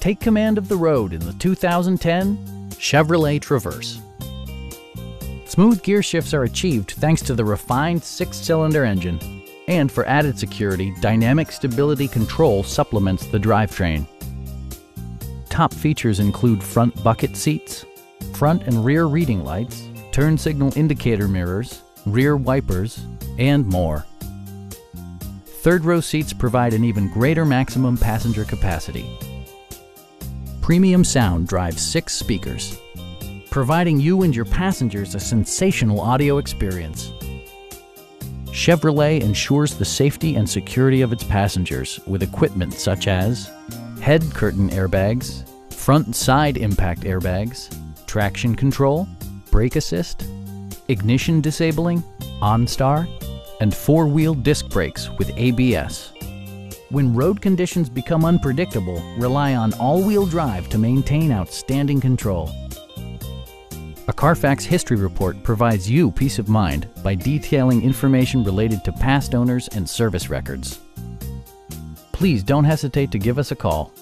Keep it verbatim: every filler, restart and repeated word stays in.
Take command of the road in the two thousand ten Chevrolet Traverse. Smooth gear shifts are achieved thanks to the refined six-cylinder engine. And for added security, dynamic stability control supplements the drivetrain. Top features include front bucket seats, front and rear reading lights, turn signal indicator mirrors, rear wipers, and more. Third row seats provide an even greater maximum passenger capacity. Premium sound drives six speakers, providing you and your passengers a sensational audio experience. Chevrolet ensures the safety and security of its passengers with equipment such as head curtain airbags, front and side impact airbags, traction control, brake assist, ignition disabling, OnStar, and four-wheel disc brakes with A B S. When road conditions become unpredictable, rely on all-wheel drive to maintain outstanding control. A Carfax history report provides you peace of mind by detailing information related to past owners and service records. Please don't hesitate to give us a call.